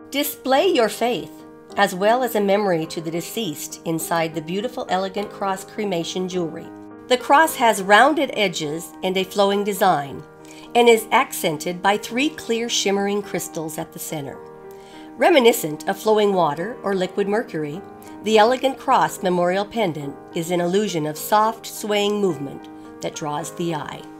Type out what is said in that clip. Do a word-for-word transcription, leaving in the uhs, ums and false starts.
Display your faith, as well as a memory to the deceased inside the beautiful elegant cross cremation jewelry. The cross has rounded edges and a flowing design, and is accented by three clear shimmering crystals at the center. Reminiscent of flowing water or liquid mercury, the elegant cross memorial pendant is an illusion of soft, swaying movement that draws the eye.